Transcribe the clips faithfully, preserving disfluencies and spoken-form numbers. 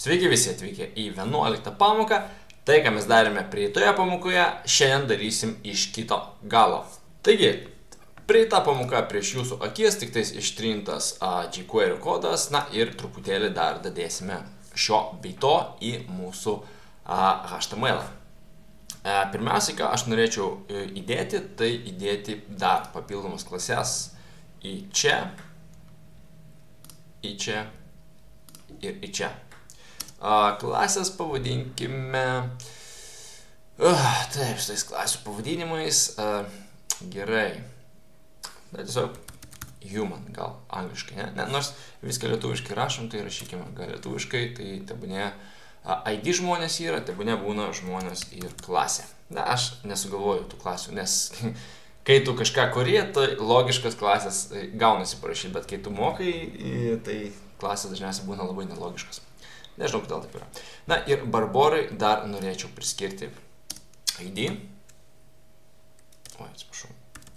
Sveiki visi atvykę į vienuoliktą pamoką. Tai, ką mes darėme praeitoje pamokoje, šiandien darysim iš kito galo. Taigi, praeita pamoka prieš jūsų akis, tik tais ištrintas jQuery kodas, na ir truputėlį dar dadėsime šio bei to į mūsų H T M L. Pirmiausia, ką aš norėčiau įdėti, tai įdėti dar papildomas klases į čia, į čia ir į čia. Klasės pavadinkime, uh, taip, šitais klasių pavadinimais, uh, gerai, bet tiesiog human, gal angliškai, ne? ne? Nors viską lietuviškai rašom, tai rašykime gal lietuviškai, tai tebūnė uh, I D žmonės yra, tebūnė būna žmonės ir klasė. Na, aš nesugalvoju tų klasių, nes kai tu kažką kuri, tai logiškas klasės gaunasi parašyti, bet kai tu mokai, tai klasės dažniausiai būna labai nelogiškas. Nežinau, kodėl taip yra. Na ir Barborai dar norėčiau priskirti I D. Oi, atsiprašau.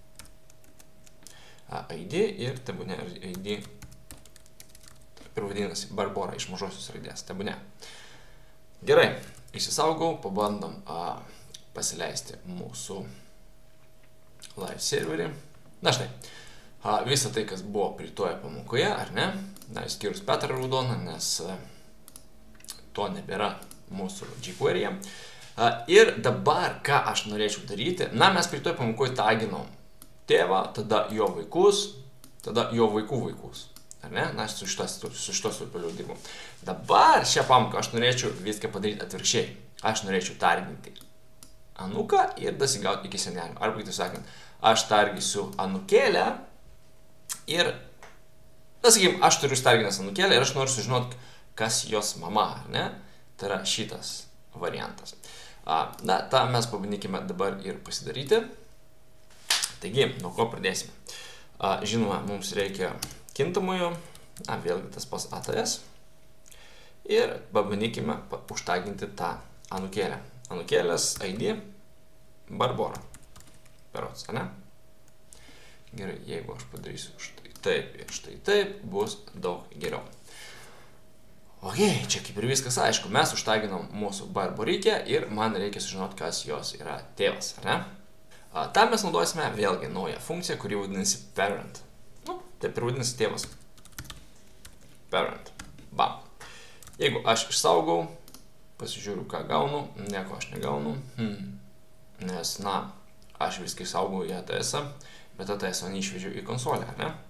I D ir tebūnė I D. Ir vadinasi Barbora iš mažosios raidės. Tebūnė. Gerai, įsisaugau, pabandom a, pasileisti mūsų live serverį. Na štai, a, visą tai, kas buvo praeitoje pamokoje, ar ne? Na, išskyrus Petrą raudoną, nes a, to nebėra mūsų jQuery'e. Ir dabar, ką aš norėčiau daryti, na, mes praeitoje pamokoje taginom tėvą, tada jo vaikus, tada jo vaikų vaikus. Ar ne? Na, su šitos stulpeliu dirbom. Dabar šią pamoką aš norėčiau viską padaryti atvirkščiai. Aš norėčiau targinti anuką ir dasigauti iki senelio. Arba, kitaip sakant, aš targysiu anukėlę ir, na, sakykim, aš turiu targinęs anukėlę ir aš noriu sužinoti, kas jos mama, ar ne? Tai yra šitas variantas. Na, tą mes pabandykime dabar ir pasidaryti. Taigi, nuo ko pradėsime? Žinoma, mums reikia kintamojo, na, vėlgi tas pas A T S. Ir pabandykime užtaginti tą anukėlę. Anukėlės I D Barbora. Berods, ar ne? Gerai, jeigu aš padarysiu štai taip ir štai taip, bus daug geriau. Ok, čia kaip ir viskas aišku, mes užtaginom mūsų Barborikę ir man reikia sužinoti, kas jos yra tėvas, ar ne? A, tam mes naudosime vėlgi naują funkciją, kuri vadinasi parent. Nu, taip ir vadinasi tėvas. Parent. Bam. Jeigu aš išsaugau, pasižiūriu, ką gaunu, nieko aš negaunu, hmm. nes, na, aš viską išsaugau į A T S-ą, bet A T S-ą neišvežiau į konsolę, ar ne?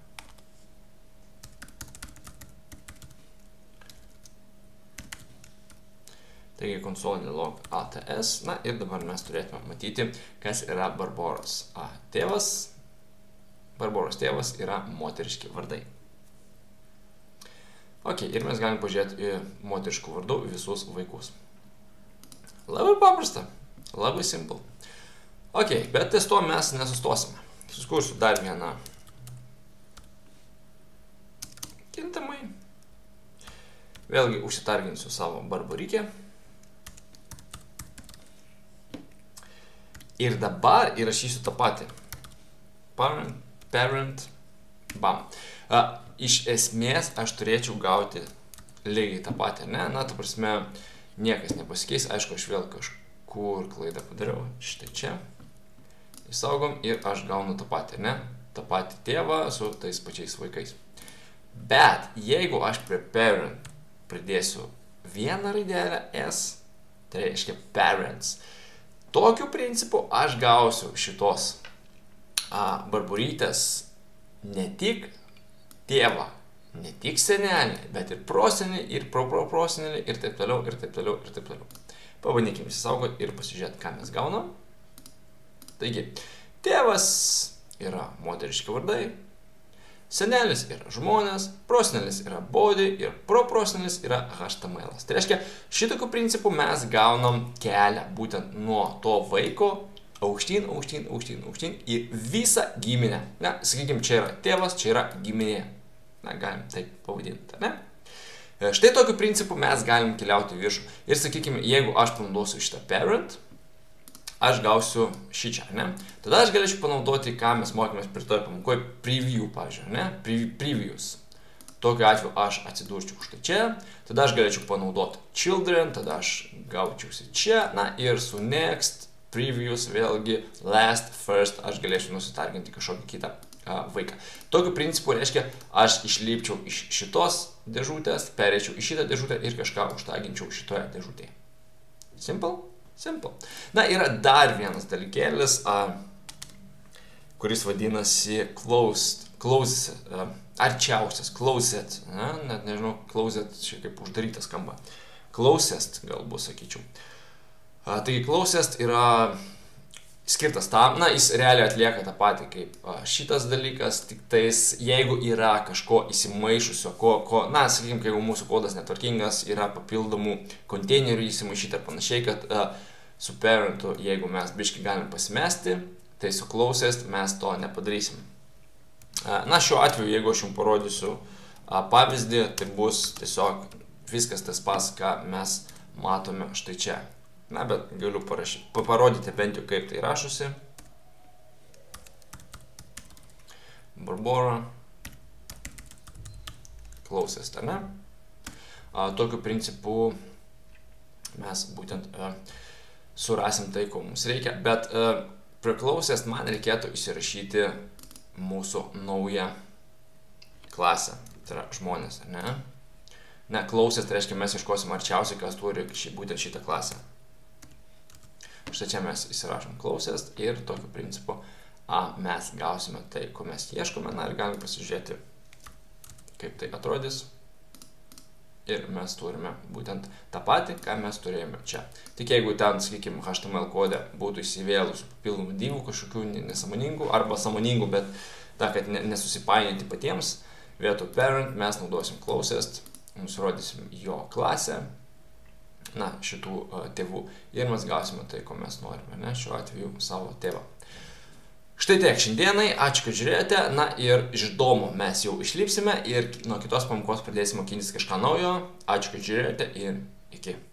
Taigi konsolinė log A T S, na ir dabar mes turėtume matyti, kas yra Barboros A, tėvas. Barboros tėvas yra moteriški vardai. Ok, ir mes galim pažiūrėti į moteriškų vardų visus vaikus. Labai paprasta, labai simple. Ok, bet ties to mes nesustosime. Sukursiu dar vieną kintamai. Vėlgi užsitarginsiu savo Barborikę. Ir dabar įrašysiu tą patį. Parent, parent, bam. A, iš esmės aš turėčiau gauti lygiai tą patį, ne? Na, ta prasme, niekas nepasikeis. Aišku, aš vėl kažkur klaidą padariau. Štai čia. Įsaugom ir aš gaunu tą patį, ne? tą patį tėvą su tais pačiais vaikais. Bet jeigu aš prie parent pridėsiu vieną raidelę S, tai reiškia parents, tokiu principu aš gausiu šitos a, barborytės ne tik tėvą, ne tik senelį, bet ir prosenelį, ir proproprosenelį, ir taip toliau, ir taip toliau, ir taip toliau. Pabandykime įsisaugoti ir pasižiūrėti, ką mes gaunam. Taigi, tėvas yra moteriški vardai, senelis yra žmonės, prosenelis yra body ir proprosenelis yra H T M L. Tai reiškia, šitokiu principu mes gaunam kelią būtent nuo to vaiko aukštyn, aukštyn, aukštyn, aukštyn į visą giminę. Na, sakykime, čia yra tėvas, čia yra giminė. Na, galim taip pavadinti, ne? Štai tokiu principu mes galim keliauti į viršų. Ir sakykime, jeigu aš panaudosiu šitą parent, aš gausiu šį čia, ne? Tada aš galėčiau panaudoti, ką mes mokėmės prie toje pamokoje, preview, pavyzdžiui, ne? Previews. Tokiu atveju aš atsidurčiau štai čia, tada aš galėčiau panaudoti children, tada aš gaučiausi čia, na ir su next, previous, vėlgi last, first, aš galėčiau nusitarginti kažkokį kitą a, vaiką. Tokiu principu reiškia, aš išlipčiau iš šitos dėžutės, perėčiau į šitą dėžutę ir kažką užtaginčiau šitoje dėžutėje. Simple? Simple. Na, yra dar vienas dalykėlis, a, kuris vadinasi closed, closed, a, arčiausias, closed, na, net nežinau, closed šiek kaip uždarytas skamba. Closest, galbūt sakyčiau. A, taigi, closest yra skirtas tam, na, jis realiai atlieka tą patį kaip a, šitas dalykas, tik tais, jeigu yra kažko įsimaišusio, ko, ko, na, sakykime, jeigu mūsų kodas netvarkingas, yra papildomų konteinerių įsimaišyti ir panašiai, kad a, su parentu, jeigu mes biškai galim pasimesti, tai su closest mes to nepadarysim. A, na, šiuo atveju, jeigu aš jums parodysiu a, pavyzdį, tai bus tiesiog viskas tas pas, ką mes matome štai čia. Na, bet galiu parašyti, parodyti bent jau kaip tai rašosi. Barbora. Closest, ar ne? A, tokiu principu mes būtent a, surasim tai, ko mums reikia. Bet a, prie closest man reikėtų įsirašyti mūsų naują klasę. Tai yra žmonės, ar ne? Ne, closest, tai reiškia, mes ieškosim arčiausiai, kas turi šį, būtent šitą klasę. Štai čia mes įsirašom closest ir tokiu principu a, mes gausime tai, ko mes ieškome. Na ir galime pasižiūrėti, kaip tai atrodys. Ir mes turime būtent tą patį, ką mes turėjome čia. Tik jeigu ten, sakykime, H T M L kode būtų įsivėlus papildomų divų kažkokių nesąmoningų arba sąmoningų, bet ta, kad nesusipainioti patiems, vietoj parent mes naudosim closest, mums rodysim jo klasę, na, šitų uh, tėvų ir mes gausime tai, ko mes norime, ne, šiuo atveju savo tėvą. Štai tiek šiandienai, ačiū, kad žiūrėjote, na ir iš domo mes jau išlipsime ir nuo kitos pamokos pradėsime mokintis kažką naujo. Ačiū, kad žiūrėjote ir iki.